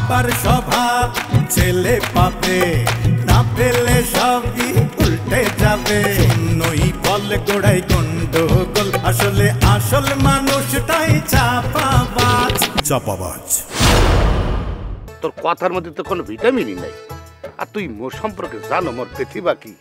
বাবার স্বভাব ছেলে পাবে না পেলে সবই উল্টে যাবে নই বলে গোড়াই গন্ডগোল আসলে আসল মানুষটাই চাপাবাজ চাপাবাজ তোর কথার মধ্যে তো কোনো ভিটামিনই নাই আর তুই মোর সম্পর্কে জানো মোর প্রতিভা কি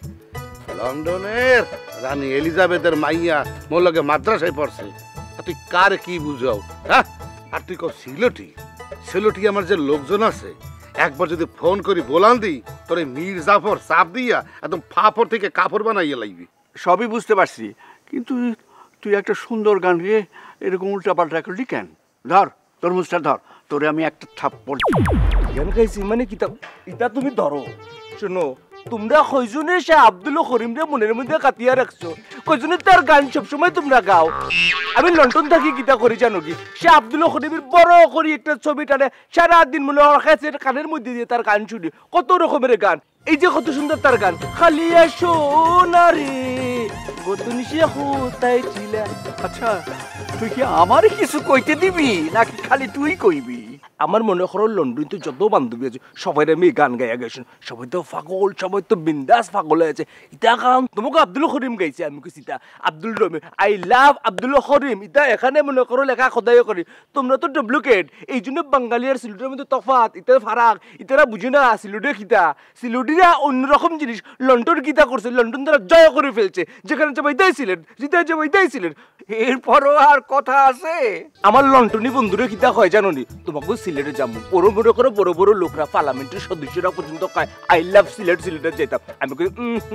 লন্ডনের রানী এলিজাবেথের মাইয়া মোর লগে মাদ্রাসায় পড়ছে আর তুই কার কি বুঝাও হ্যাঁ আর তুই কও সিলটি আমার যে লোকজন আছে একবার যদি ফোন করি বলান দিই তোর এই মীর জাফর চাপ দিয়া একদম ফাফর থেকে কাপড় বানাইয়া লাগবি সবই বুঝতে পারছি কিন্তু তুই একটা সুন্দর গান গিয়ে এরকম উল্টাপাল্টা করলি কেন ধর তরমুজটা ধর তোরে আমি একটা থাপ্পড় গান গাইছি মানে কিতা ইটা তুমি ধরো শোনো তোমরা কয়জনে সে আব্দুল করিম রে মনের মধ্যে কাটিয়া রাখছো কয়জনে তার গান সবসময় তোমরা গাও আমি লন্ডন থাকি গীতা করি জানো কি সে আব্দুল করিমের বড় করি একটা ছবি টানে সারাদিন মনে হয় কানের মধ্যে দিয়ে তার গান শুনি কত রকমের গান এই যে কত সুন্দর তার গান খালি আসো না রে গতনিশে কোথায় ছিলা। আচ্ছা তুই কি আমার কিছু কইতে দিবি নাকি খালি তুই কইবি? আমার মনে করো লন্ডন তো যত বান্ধবী আছে সবাই আমি গান গাইয়া গেছেন সবাই তো পাগল সবাই তো বিন্দাস পাগল হয়েছে ইটা গান তোমাকে আব্দুল করিম গাইছে আমি কইছি ইটা আব্দুল রহিম আই লাভ আব্দুল করিম ইটা এখানে মনে করো লেখা খোদাই করি তোমরা তো ডুপ্লিকেট এই জন্য বাঙালি আর সিলেটের মধ্যে তফাৎ ইটার ফারাক ইতারা বুঝে না সিলেটের খিতা সিলেটিরা অন্যরকম জিনিস লন্ডন গীতা করছে লন্ডন তারা জয় করে ফেলছে যেখানে যাবাই তাই সিলেট জিতা যাবাই তাই সিলেট এরপরও আর কথা আছে আমার লন্ডনী বন্ধুরা কিতা হয় জানো নি তোমাকে সিলেটে যাবো বড় বড় করে বড় বড় লোকরা পার্লামেন্টের সদস্যরা পর্যন্ত কয় আই লাভ সিলেটে যেতাম আমি কই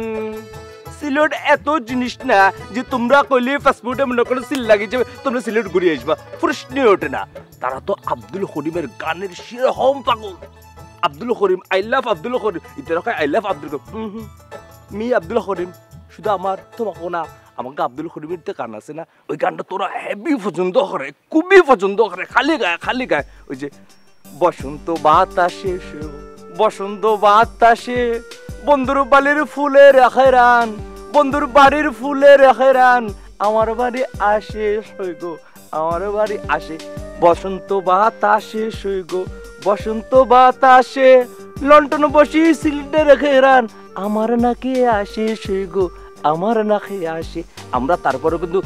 সিলেট এত জিনিস না যে তোমরা কইলে পাসপোর্টে মনে করো সিল লাগিয়ে যাবে তোমরা সিলেট ঘুরে আসবা প্রশ্নই ওঠে না তারা তো আব্দুল করিমের গানের সেরকম পাগল আব্দুল করিম আই লাভ আব্দুল করিম ইতারা কয় আই লাভ আব্দুল করিম মি আব্দুল করিম শুধু আমার তোমাকে না আমাকে আব্দুল করিমের যে গান আছে না ওই গানটা তোরা হেভি পছন্দ করে খুবই পছন্দ করে খালি গায় ওই যে বসন্ত বাতাসে বসন্ত বাতাসে বন্ধুর বাড়ির ফুলের রান বন্ধুর বাড়ির ফুলের রান আমার বাড়ি আসে সৈগ আমার বাড়ি আসে বসন্ত বাতাসে সৈগ বসন্ত বাতাসে লন্ডন বসি সিলেটে রেখে রান আমার নাকি আসে সৈগ আমার না খেয়ে আসে আমরা তারপরে কিন্তু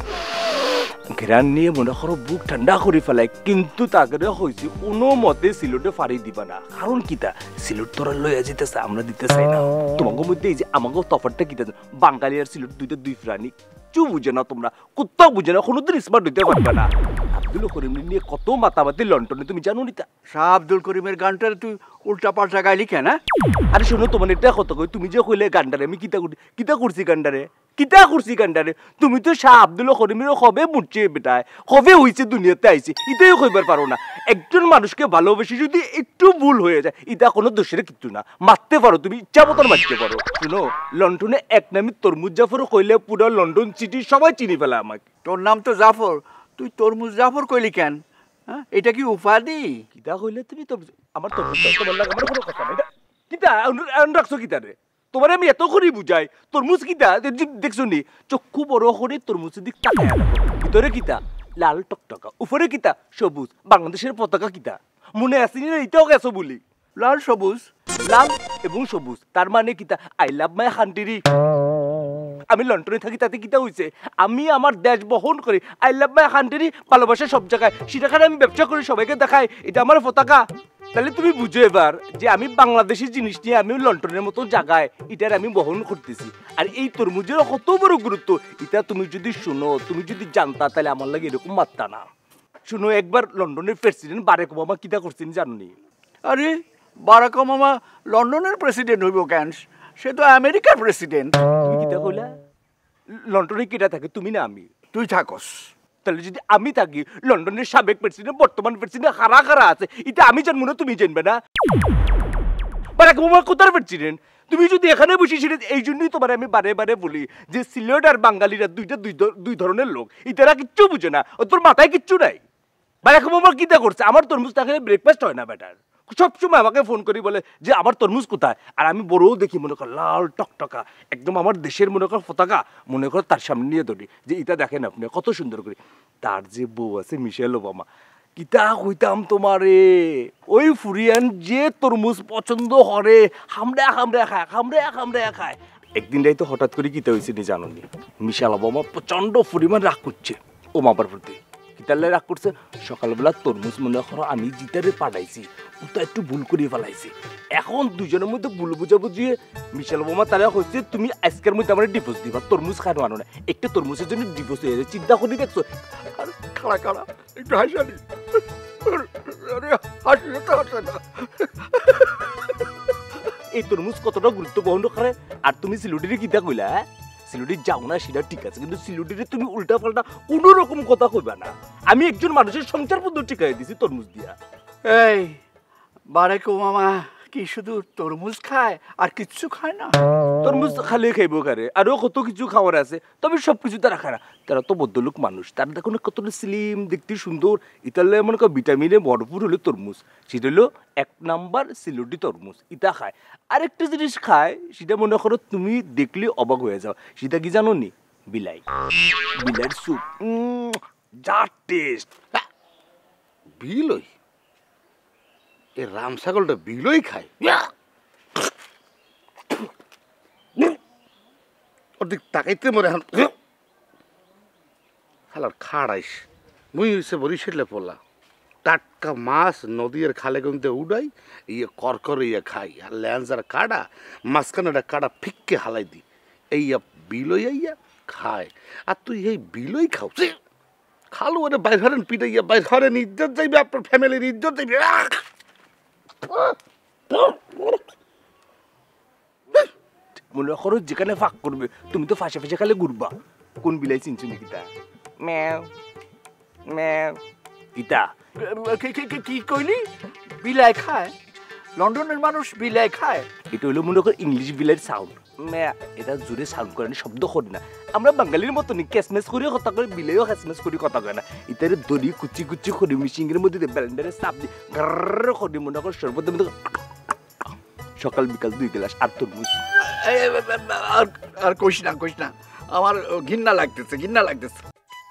ঘেরান নিয়ে মনে করো বুক ঠান্ডা করে ফেলাই কিন্তু তাকে হয়েছে কোনো মতে সিলেটে ফাড়ি দিবা না কারণ কিতা সিলেট তোরা লইয়া যেতেছে আমরা দিতে চাই না তোমাকে মধ্যে এই যে আমাকে তফাৎটা কিতা বাঙালি আর সিলেট দুই প্রাণী কিচ্ছু বুঝে না তোমরা কোথাও বুঝে না কোনোদিন স্মার্ট হইতে পারবে না আব্দুল করিম নিয়ে কত মাতামাতি লন্ডনে তুমি জানো নিতা শাহ আব্দুল করিমের গানটা তুই উল্টা পাল্টা গাইলি কেন? আরে শোনো তোমার এটা কত কই তুমি যে কইলে গানটারে আমি কিতা করছি গানটারে তুমি তো শাহ আব্দুল করিমের কবে মুড়ছে বেটায় কবে হইছে দুনিয়াতে আইছে এটাই কইবার পারো না একজন মানুষকে ভালোবেসে যদি একটু ভুল হয়ে যায় এটা কোনো দোষের কিচ্ছু না মারতে পারো তুমি ইচ্ছা মতন মারতে পারো শুনো লন্ডনে এক নামে তরমুজ জাফর কইলে পুরো লন্ডন সিটি সবাই চিনি ফেলে আমাকে তোর নাম তো জাফর তুই তরমুজ জাফর কইলি কেন? হ্যাঁ এটা কি উপাধি? কিতা কইলে তুমি তো আমার তরমুজ তোমার লাগে আমার কোনো কথা নাই কিতা রাখছো কিতা রে তোমার আমি এত করে বুঝাই তরমুজ কিতা দেখছো নি চক্ষু বড় করে তরমুজের দিক তাকায় ভিতরে কিতা লাল টকটকা উপরে কিতা সবুজ বাংলাদেশের পতাকা কিতা মনে আসেনি না এটাও গেছো বলি লাল সবুজ লাল এবং সবুজ তার মানে কিতা আই লাভ মাই কান্ট্রি আমি লন্ডনে থাকি তাতে কিতা হইছে আমি আমার দেশ বহন করি আই লাভ মাই কান্ট্রি ভালোবাসা সব জায়গায় সেটাখানে আমি ব্যবসা করি সবাইকে দেখাই এটা আমার পতাকা তাহলে তুমি বুঝো এবার যে আমি বাংলাদেশি জিনিস নিয়ে আমি লন্ডনের মতো জায়গায় এটার আমি বহন করতেছি আর এই তরমুজের কত বড় গুরুত্ব এটা তুমি যদি শুনো তুমি যদি জানতা তাহলে আমার লাগে এরকম মারতা না শুনো একবার লন্ডনের প্রেসিডেন্ট বারাক ওবামা কিতা করছেন জানি আরে বারাক ওবামা লন্ডনের প্রেসিডেন্ট হইব কেন সে তো আমেরিকার প্রেসিডেন্ট তুমি কিতা কইলা লন্ডনে কিটা থাকে তুমি না আমি তুই থাকস তাহলে যদি আমি থাকি লন্ডনের সাবেক প্রেসিডেন্ট বর্তমান প্রেসিডেন্ট কারা আছে এটা আমি জানবো না তুমি জানবে না বারাক ওবামা কোথার প্রেসিডেন্ট তুমি যদি এখানে বসে সেটা এই জন্যই তোমার আমি বারে বারে বলি যে সিলেট আর বাঙালিরা দুই ধরনের লোক ইতারা কিচ্ছু বুঝে না ও তোর মাথায় কিচ্ছু নাই বারাক ওবামা কিতা করছে আমার তরমুজ তাকে ব্রেকফাস্ট হয় না বেটার সবসময় আমাকে ফোন করি বলে যে আমার তরমুজ কোথায় আর আমি বড়ও দেখি মনে কর লাল টকটকা একদম আমার দেশের মনে কর পতাকা মনে কর তার সামনে নিয়ে ধরি যে এটা দেখেন আপনি কত সুন্দর করে তার যে বউ আছে মিশেল ওবামা কিতা কইতাম তোমারে ওই ফুরিয়ান যে তরমুজ পছন্দ হরে হামড়া হামড়া খায় হামড়া হামড়া খায়। একদিন তো হঠাৎ করে কিতা হয়েছে নি জানো নি, মিশাল বাবা প্রচন্ড পরিমাণ রাগ করছে ও মাবার প্রতি। কিতালে রাগ করছে, সকালবেলা তরমুজ মনে করো আমি জিতারে পাঠাইছি, ও তো একটু ভুল করে ফেলাইছে। এখন দুজনের মধ্যে ভুল বুঝাবুঝিয়ে মিশাল বাবা তারা হচ্ছে তুমি আজকের মধ্যে আমার ডিভোর্স দিবা, তরমুজ খানো আনো না। একটা তরমুজের জন্য ডিভোর্স হয়ে যায়, চিন্তা করে দেখছো? আর খাড়া খাড়া একটু হাসানি, আরে হাসি তো হাসে না। এই তরমুজ কতটা গুরুত্ব বহন করে। আর তুমি সিলুটিরে কিতা কইলা? সিলুটি যাও না সেটা ঠিক আছে, কিন্তু সিলুটিরে তুমি উল্টা পাল্টা কোনো রকম কথা কইবা না। আমি একজন মানুষের সংসার পদ্ধতি ঠিকাই দিছি তরমুজ দিয়া। এই বারেকো মামা কি শুধু তরমুজ খায় আর কিচ্ছু খায় না? তরমুজ খালে খাইব কারে, আরো কত কিছু খাওয়ার আছে, তবে সবকিছু তারা খায় না। তারা তো বদ্ধলোক মানুষ, তার দেখো না কতটা স্লিম, দেখতে সুন্দর। ইতালে মনে করো ভিটামিনে ভরপুর হলো তরমুজ, সেটা হলো 1 নাম্বার সিলুটি তরমুজ, ইটা খায়। আরেকটা জিনিস খায়, সেটা মনে করো তুমি দেখলে অবাক হয়ে যাও, সেটা কি জানো নি? বিলাই, বিলাইয়ের স্যুপ, যা টেস্ট। বিলই? এ রাম ছাগলটা বিলই খায়? ওর দিক তাকাইতে মরে এখন খালার খাড়াইস মুই হইছে বরিশালে পোলা। টাটকা মাছ নদীর খালে গমতে উড়াই, ইয়ে করকরে ইয়ে খাই, আর ল্যান্সার কাটা মাঝখানে কাটা ফিক্কে হালাই দি, এইয়া বিলই আইয়া খায়। আর তুই এই বিলই খাও? খালো ওরে বাইর হরেন পিটাইয়া, বাইর হরেন ইজ্জত যাইবে, আপনার ফ্যামিলির ইজ্জত যাইবে। মনে করো যেখানে ফাঁক করবে তুমি তো ফাঁসে ফাঁসে খালে ঘুরবা। কোন বিলাই চিনছো নাকি? তা ম্যাও ম্যাও ইতা কি কইলি? বিলাই খায়? লন্ডনের মানুষ বিলাই খায়? এটা হলো মনে করো ইংলিশ বিলাইয়ের সাউন্ড। ম্যা এটা জোরে সাউন্ড করে না, শব্দ করি না। আমরা বাঙালির মতো নি ক্যাসমেস করে কথা করে, বিলাইও ক্যাসমেস করে কথা কয় না। ইতারে দড়ি কুচি কুচি করে মিশিংয়ের মধ্যে ব্যালেন্ডারে চাপ দিয়ে ঘর করে মনে করো সর্বদের মধ্যে সকাল বিকাল 2 গ্লাস আর তরমুজ। আর কইস না, আমার ঘৃণা লাগতেছে।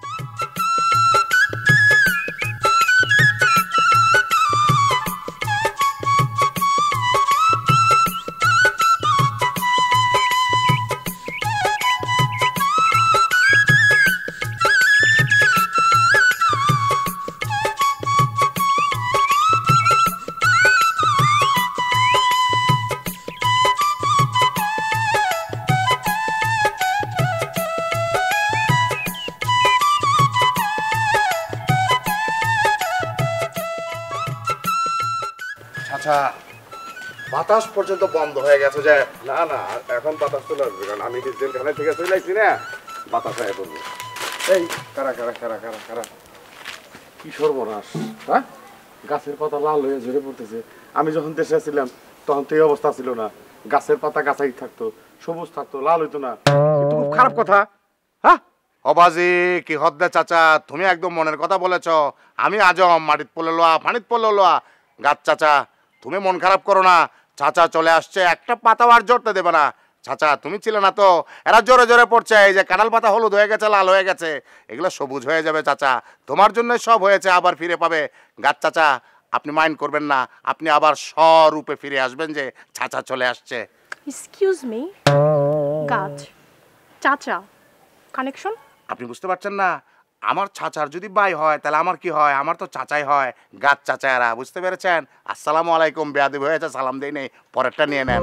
আচ্ছা, বাতাস পর্যন্ত বন্ধ হয়ে গেছে যে? না না, এখন বাতাস চলে আসবে, কারণ আমি জেলখানা থেকে চলে আসছি না, বাতাস হয়ে পড়বো। এই কারা কারা কারা কারা কারা কি সর্বনাশ! হ্যাঁ, গাছের পাতা লাল হয়ে ঝরে পড়তেছে। আমি যখন দেশে ছিলাম তখন তো এই অবস্থা ছিল না, গাছের পাতা গাছাই থাকতো, সবুজ থাকতো, লাল হইতো না। কিন্তু খুব খারাপ কথা। হ্যাঁ অবাজি কি হদ্দে চাচা, তুমি একদম মনের কথা বলেছ। আমি আজম মাটিত পড়লে লোয়া পানিত পড়লে লোয়া। গাছ চাচা তুমি মন খারাপ করো না, চাচা চলে আসছে, একটা পাতাও আর জড়তে দেবে না। চাচা তুমি ছিলে না তো, এরা জোরে জোরে পড়ছে। এই যে কাঁঠাল পাতা হলুদ হয়ে গেছে, লাল হয়ে গেছে, এগুলো সবুজ হয়ে যাবে চাচা। তোমার জন্য সব হয়েছে, আবার ফিরে পাবে। গাছ চাচা আপনি মাইন্ড করবেন না, আপনি আবার স্বরূপে ফিরে আসবেন যে চাচা চলে আসছে। এক্সকিউজ মি, গাছ চাচা কানেকশন? আপনি বুঝতে পারছেন না? আমার চাচার যদি ভাই হয় তাহলে আমার কি হয়? আমার তো চাচাই হয়, গাছ চাচারা। বুঝতে পেরেছেন? আসসালামু আলাইকুম। বেয়াদবি হয়েছে, সালাম দেই নেই, পরেরটা নিয়ে নেন।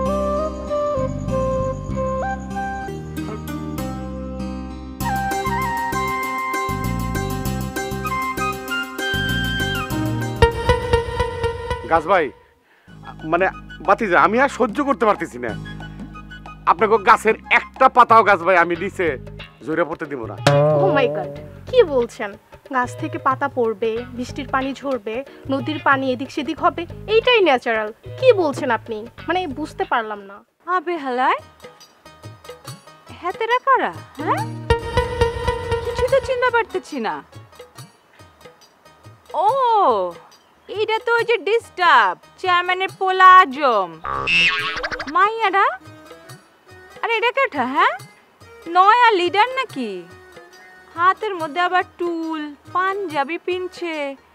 গাছ ভাই, মানে বাতিজা, আমি আর সহ্য করতে পারতেছি না। আপনাকে গাছের একটা পাতাও গাছ ভাই আমি নিচে জোরে পড়তে দিব না। ও মাই গড, কি বলছেন? গাছ থেকে পাতা পড়বে, বৃষ্টির পানি ঝরবে, নদীর পানি এদিক সেদিক হবে, এইটাই ন্যাচারাল। কি বলছেন আপনি? মানে বুঝতে পারলাম না। আবে হালায় হাতেরা কারা? হ্যাঁ, কিছু তো চিনতে পারতেছি না। ও এইটা তো ওই যে ডিস্টার্ব চেয়ারম্যানের পোলা আজম মাইয়ারা। আরে এটা কেটা? হ্যাঁ, নয়া লিডার নাকি? হাতের মধ্যে আবার টুল, পাঞ্জাবি পিনছে,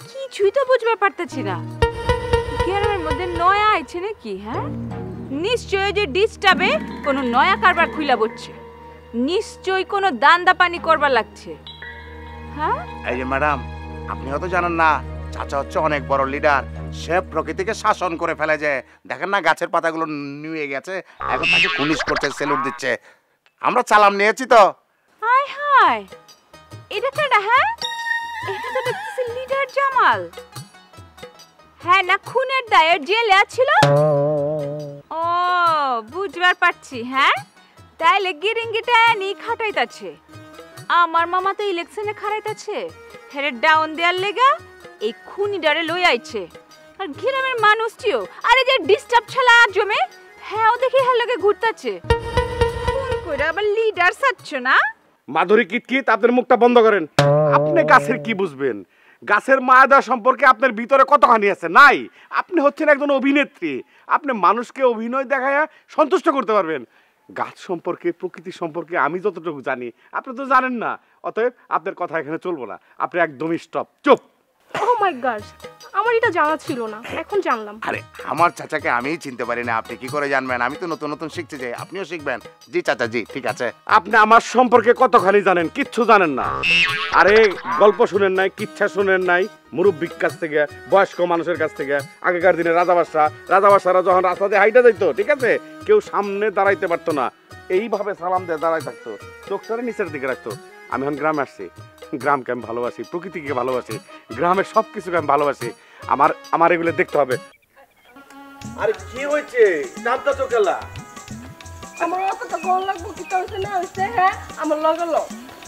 কিছুই তো বুঝবার পারতেছি না গ্রামের মধ্যে নয়া আইছে নাকি হ্যাঁ নিশ্চয় যে ডিস্টার্বে কোনো নয়া কারবার খুইলা বসছে নিশ্চয় কোনো দান্দা পানি করবার লাগছে হ্যাঁ এই যে ম্যাডাম আপনি হয়তো জানেন না চাচা হচ্ছে অনেক বড় লিডার সে প্রকৃতিকে শাসন করে ফেলে যে দেখেন না গাছের পাতাগুলো নুয়ে গেছে এখন তাকে পুলিশ করছে সেলুট দিচ্ছে আমরা চালান নিয়েছি তো হায় হায় এটা কেডা হ্যাঁ এটা তো দেখতেছি লিডার জামাল হ্যাঁ না খুনের দায়ে জেলে ছিল ও বুঝবার পারছি হ্যাঁ তাইলে গিরিঙ্গিটা নি খাটাইতাছে আমার মামা তো ইলেকশনে খারাইতাছে হেরে ডাউন দেয়ার লেগা এই খুনিডারে লই আইছে আর গ্রামের মানুষটিও আরে যে ডিস্টার্ব ছালা জমে হ্যাঁ ও দেখি হ্যাঁ লগে ঘুরতাছে ফোন কইরা আবার লিডার সাচ্ছ না মাধুরী কিতকিত আপনার মুখটা বন্ধ করেন আপনি গাছের কি বুঝবেন গাছের মায়াদা সম্পর্কে আপনার ভিতরে কতখানি আছে নাই আপনি হচ্ছেন একজন অভিনেত্রী আপনি মানুষকে অভিনয় দেখায় সন্তুষ্ট করতে পারবেন গাছ সম্পর্কে প্রকৃতি সম্পর্কে আমি যতটুকু জানি আপনি তো জানেন না অতএব আপনার কথা এখানে চলবো না আপনি একদমই স্টপ চুপ ও মাই গড আমার এটা জানা ছিল না এখন জানলাম আরে আমার চাচাকে আমিই চিনতে পারি না আপনি কি করে জানবেন আমি তো নতুন নতুন শিখতে যাই আপনিও শিখবেন জি চাচা জি ঠিক আছে আপনি আমার সম্পর্কে কতখানি জানেন কিচ্ছু জানেন না আরে গল্প শুনেন নাই কিচ্ছা শুনেন নাই মুরব্বির কাছ থেকে বয়স্ক মানুষের কাছ থেকে আগেকার দিনে রাজাবাসারা যখন রাস্তা দিয়ে হাইটা যাইতো ঠিক আছে কেউ সামনে দাঁড়াইতে পারতো না এইভাবে সালাম দিয়ে দাঁড়াই থাকতো চোখটারে নিচের দিকে রাখতো আমি এখন গ্রামে আসছি গ্রামকে আমি ভালোবাসি প্রকৃতিকে ভালোবাসি গ্রামের সব কিছুকে আমি ভালোবাসি আমার এগুলো দেখতে হবে আরে কি হয়েছে জানতা তো খেলা আমার কত গোল লাগবো কি করছে না হইছে হ্যাঁ আমার লাগালো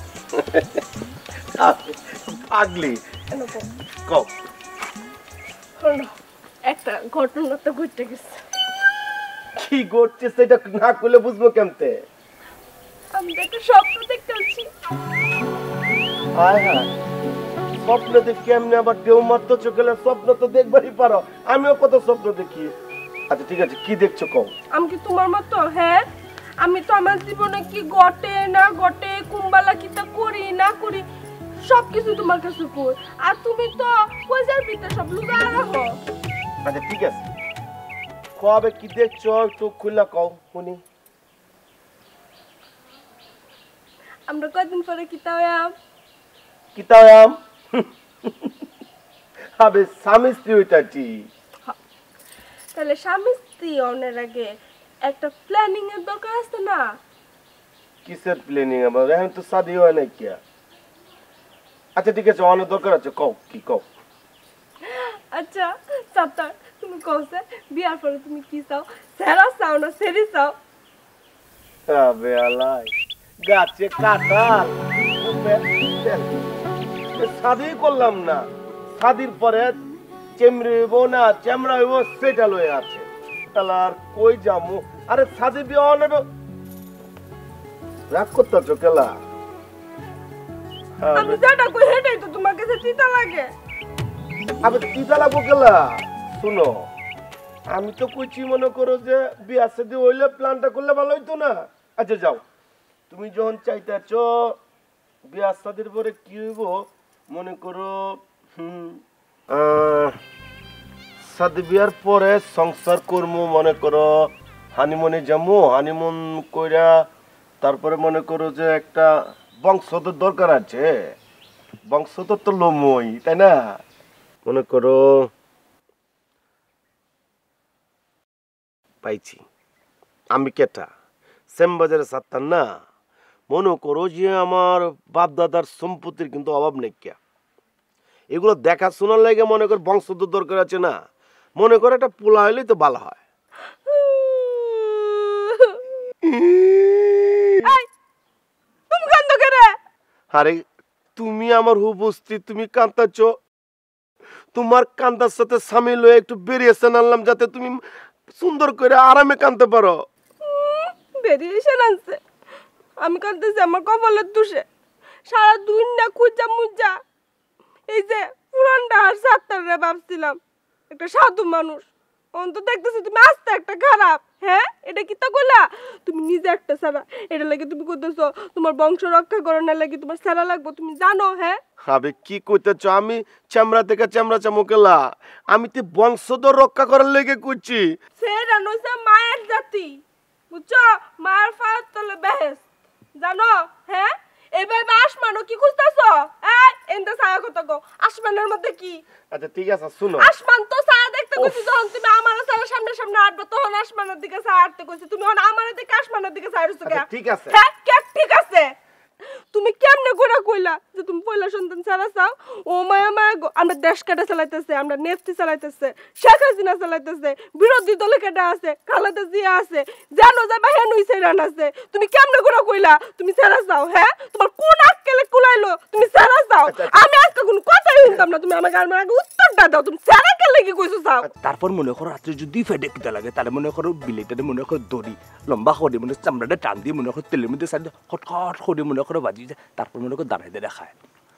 পাগলি কও একটা ঘটনা তো ঘটে গেছে কি ঘটছে সেটা না করলে বুঝবো কেমতে আমি তো একটা স্বপ্ন দেখতেছি হায় হায় স্বপ্ন দেখি কেমনে আবার ঢেউ মারতো চোখেলে স্বপ্ন তো দেখবারই পারো আমিও কত স্বপ্ন দেখি আচ্ছা ঠিক আছে কি দেখছো কও আমি কি তোমার মতো হ্যাঁ আমি তো আমার জীবনে কি ঘটে না ঘটে কুম্বালা কিতা করি না করি সবকিছু তোমার কাছে কই আর তুমি তো কইজার ভিতরে সব লুকা রাখো আচ্ছা ঠিক আছে কবে কি দেখছো একটু খুলে কও শুনি আমরা কয়দিন পরে কিতা হইয়াম কিতায়াম আবে স্বামী স্ত্রী ওইটাটি তাহলে স্বামী স্ত্রী অনের আগে একটা প্ল্যানিং এর দরকার আছে না কিসের প্ল্যানিং আবার এখন তো শাদি হয় না কি আচ্ছা ঠিক আছে অনেক দরকার আছে কও কি কও আচ্ছা সাতার তুমি কওছে বিয়ার পরে তুমি কি চাও সেরা চাও না সেরি চাও আবে আলাই গাছে কাঁঠাল শাদি করলাম না শাদির পরে চেমড়ে হইব না চেমড়া হইব সেটা লয়ে আছে তাহলে আর কই যামু আরে শাদি বিয়ে অনেক রাগ করতেছো কেলা আমি যেটা কই হেটাই তো তোমার কাছে চিন্তা লাগে আবে চিন্তা লাগবো কেলা শুনো আমি তো কইছি মনে করো যে বিয়া শাদি হইলে প্ল্যানটা করলে ভালো হইতো না আচ্ছা যাও তুমি যখন চাইতেছ বিয়া শাদির পরে কি হইব মনে করো শাদি বিয়ার পরে সংসার করবো মনে করো হানিমুনে যাবো হানিমুন কইরা তারপরে মনে করো যে একটা বংশধর দরকার আছে বংশধর তো লোমই তাই না মনে করো পাইছি আমি কেটা শ্যামবাজারে সাত্তার না মনে করো যে আমার বাপ দাদার সম্পত্তির কিন্তু অভাব নেই কে এগুলো দেখাশোনার লাগে মনে কর বংশধর দরকার আছে না মনে করে একটা পোলা হইলেই তো ভালো হয় তুমি কান্দ করে আরে তুমি আমার হুবস্তি তুমি কান্দাচ্ছ তোমার কান্দার সাথে সামিল হয়ে একটু ভেরিয়েশন আনলাম যাতে তুমি সুন্দর করে আরামে কাঁদতে পারো ভেরিয়েশন আনছে আমি কাঁদতেছি আমার কপালের দোষে সারা দুনিয়া খুঁজা মুজা এই যে পুরানটা আর সাত্তারে ভাবছিলাম একটা সাধু মানুষ অন্ত দেখতেছি তুমি আস্তে একটা খারাপ। হ্যাঁ, এটা কি তা কইলা? তুমি নিজে একটা সারা, এটা লাগে তুমি কইতেছো তোমার বংশ রক্ষা করার লাগি তোমার সারা লাগবে, তুমি জানো? হ্যাঁ আবে কি কইতেছ? আমি চামড়া থেকে চামড়া চামুকেলা, আমি তো বংশধর রক্ষা করার লেগে কইছি। সেটা নইছে মায়ের জাতি, বুঝছো? মায়ের ফাত তলে বেহেস, জানো? হ্যাঁ, এবার আসমানও কি খুঁজতেছো? এন্ড ছায়া কত গো, আসমানের মধ্যে কি? আচ্ছা ঠিক আছে, শুনো। আসমান তো ছায়া দেখতে কইছি, যখন তুমি আমার ছায়া সামনে সামনে আটবে তখন আসমানের দিকে ছায়া আটতে কইছি, তুমি এখন আমার দিকে আসমানের দিকে ছায়া আটছো কেন? ঠিক আছে। হ্যাঁ কে ঠিক আছে? তুমি কেমনে করে কইলা যে তুমি পয়লা সন্তান ছাড়া চাও? ও মায়া মায়া গো, আমরা দেশ কাটা চালাইতেছে, আমরা নেফটি চালাইতেছে, শেখ হাসিনা চালাইতেছে, বিরোধী দলে কেটা আছে, খালেদা জিয়া আছে, জানো যাবা হেন হইছে রান আছে, তুমি কেমনে করে কইলা তুমি ছাড়া চাও? হ্যাঁ, তোমার কোন আক্কেলে কুলাইলো তুমি ছাড়া চাও? আমি আজকে কোন কথাই শুনতাম না, তুমি আমাকে আগে উত্তরটা দাও, তুমি ছাড়া কে লাগি কইছো চাও? তারপর মনে করো রাত্রে যদি ফেডে কিতা লাগে তাহলে মনে করো বিলেটাতে মনে করো দড়ি লম্বা করে মনে চামড়াটা টান দিয়ে মনে করো তেলের মধ্যে সাইড খটখট করে মনে করো বাজি যায়, তারপর মনে করো দাঁড়াই দাঁড়ায় খায়,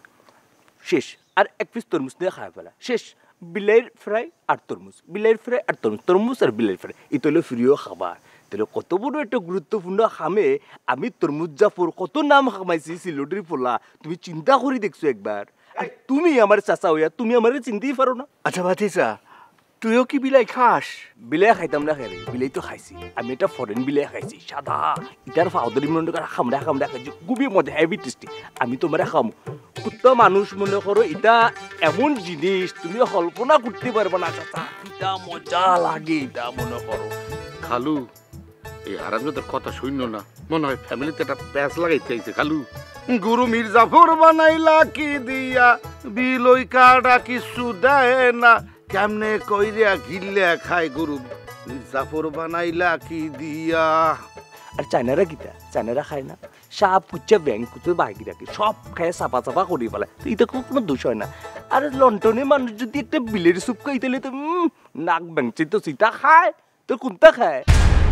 শেষ। আর এক পিস তরমুজ দিয়ে খায় ফেলা, শেষ। বিলের ফ্রাই আর তরমুজ, বিলের ফ্রাই আর তরমুজ, তরমুজ আর বিলের ফ্রাই, এটা হলো প্রিয় খাবার। তাহলে কত বড় একটা গুরুত্বপূর্ণ খামে আমি তরমুজ জাফর কত নাম খামাইছি সিলেটের পোলা, তুমি চিন্তা করে দেখছো একবার? আর তুমি আমার চাচা হইয়া তুমি আমার চিনতেই পারো না। আচ্ছা ভাতিজা, তুইও কি বিলাই খাস? বিলাই খাইতাম না খেলে, বিলাই তো খাইছি আমি, এটা ফরেন বিলাই খাইছি সাদা, ইটার ফাউদারি মনে করে খামড়া খামড়া খাইছি, খুবই মজা, হেভি টেস্টি। আমি তোমার খামো কুত্তা মানুষ মনে করো, এটা এমন জিনিস তুমি কল্পনা করতে পারবে না চাচা, এটা মজা লাগে, এটা মনে করো। খালু এই হারামজাদার কথা শুনলো না, মনে হয় ফ্যামিলিতে একটা প্যাচ লাগাইতে আইছে। খালু গুরু মির্জাফর বানাইলা কি দিয়া, বিলই কাটা কিছু দেয় না, কেমনে কইরা গিল্লা খায় গুরু মির্জাফর বানাইলা কি দিয়া। আর চাইনারা গীতা, চাইনারা খায় না, সাপ কুচ্চা ব্যাং কুচে বাকি রাখে, সব খায় চাপা চাপা করি ফেলে, তো এটা কোনো দোষ হয় না। আর লন্ডনের মানুষ যদি একটা বিলের সুপ খাই তাহলে তো নাক ব্যাংচে তো সেটা খায়, তো কোনটা খায়?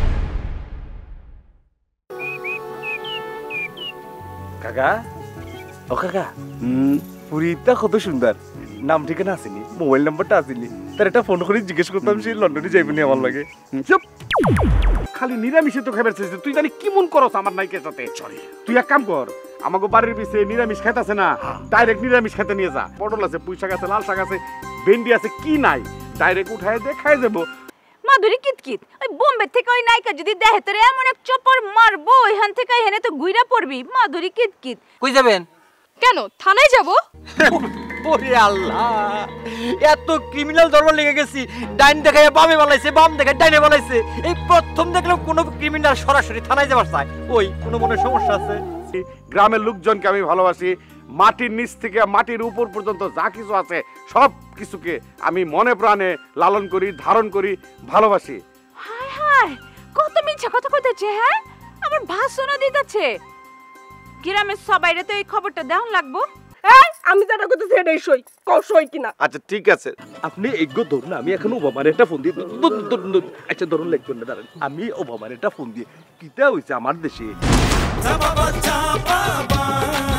কাকা, ও কাকা, পুরীটা কত সুন্দর, নাম ঠিকানা আসেনি, মোবাইল নাম্বারটা আসেনি, তার একটা ফোন করে জিজ্ঞেস করতাম সে লন্ডনে যাইবনি আমার লাগে। চুপ, খালি নিরামিষে তো খাবার চাইছে, তুই জানি কি মন করস আমার নাইকের সাথে? তুই এক কাম কর, আমাকে বাড়ির পিছে নিরামিষ খাইতেছে না, ডাইরেক্ট নিরামিষ খেতে নিয়ে যা। পটল আছে, পুঁই শাক আছে, লাল শাক আছে, ভেন্ডি আছে, কি নাই ডাইরেক্ট উঠায় দে, খাই যাবো। মাধুরী কিতকিত, ওই বোম্বে থেকে ওই নায়িকা যদি দেখে তোরে এমন এক চপর মারবো, এখান থেকে এখানে তো গুইরা পড়বি। মাধুরী কিতকিত, কই যাবেন? কেন থানায় যাব? ওরে আল্লাহ, এত ক্রিমিনাল ধর্ম লেগে গেছি, ডাইন দেখায় বামে বানাইছে, বাম দেখায় ডাইনে বানাইছে, এই প্রথম দেখলাম কোনো ক্রিমিনাল সরাসরি থানায় যাবার চায়। ওই কোনো মনে সমস্যা আছে? গ্রামের লোকজনকে আমি ভালোবাসি, মাটির নিচ থেকে মাটির উপর পর্যন্ত যা কিছু আছে সব কিছুকে আমি মনে প্রাণে লালন করি, ধারণ করি, ভালোবাসি। হায় হায়, কত মিথ্যা কথা কইতেছে। হ্যাঁ, আমার ভাষণও দিতেছে। গ্রামের সবাইরে তো এই খবরটা দেওয়া লাগবো। আমি যেটা কইতেছি এটাই সই, কও সই কিনা? আচ্ছা ঠিক আছে, আপনি এগো ধরুন, আমি এখন ওবামার একটা ফোন দিয়ে, আচ্ছা ধরুন লাগবেন না, দাঁড়ান আমি ওবামার একটা ফোন দিয়ে, কিতা হয়েছে আমার দেশে।